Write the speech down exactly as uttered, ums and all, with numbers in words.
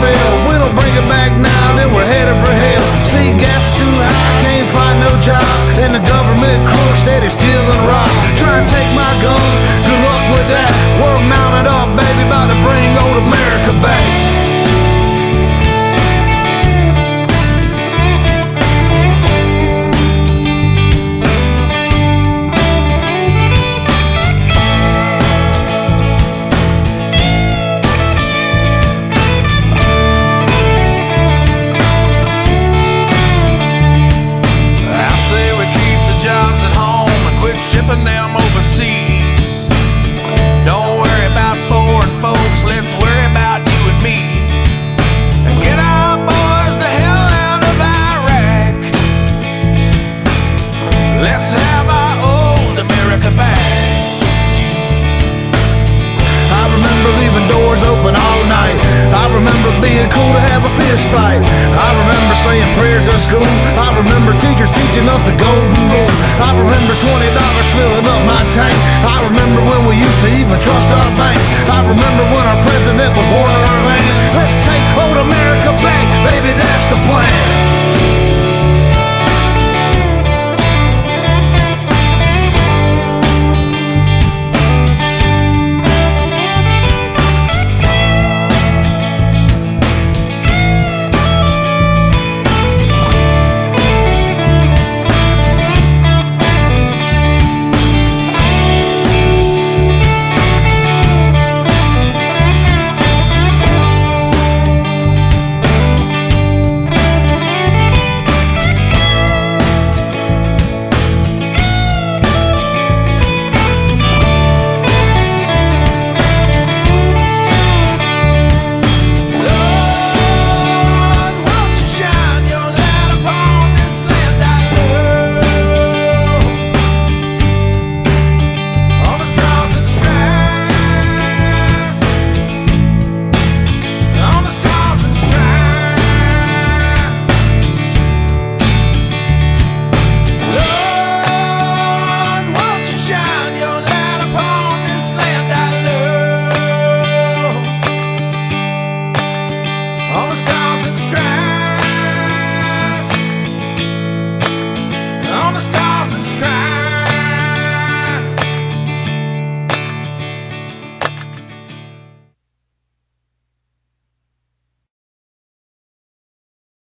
fell. If we don't bring it back now, then we're headed for hell. See, gas is too high, can't find no job, and the government crook steady stealing rock. Try and take my guns, good luck with that. We're mounted up, baby, about to bring old America back. Shipping them overseas. Don't worry about foreign folks, let's worry about you and me. And get our boys the hell out of Iraq. Let's have our old America back. I remember leaving doors open all night. I remember being cool to have a fist fight. I remember saying prayers at school. I remember teachers teaching us the golden rule. I remember twenty dollars filling up my tank. I remember when we used to even trust our banks. I remember when our president was born in our land. Let's take old America back, baby, that's the plan. On the stars